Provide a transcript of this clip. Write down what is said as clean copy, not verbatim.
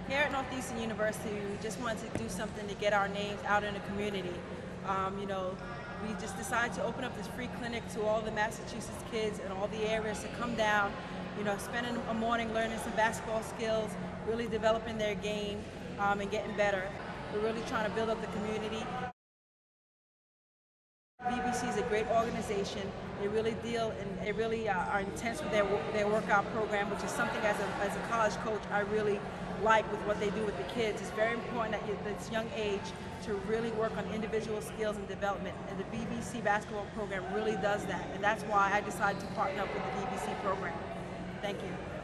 Here at Northeastern University, we just wanted to do something to get our names out in the community. We just decided to open up this free clinic to all the Massachusetts kids in all the areas to come down, spending a morning learning some basketball skills, really developing their game, and getting better. We're really trying to build up the community. BBC is a great organization. They really deal and they really are intense with their workout program, which is something as a college coach I really like with what they do with the kids. It's very important at this young age to really work on individual skills and development, and the BBC basketball program really does that, and that's why I decided to partner up with the BBC program. Thank you.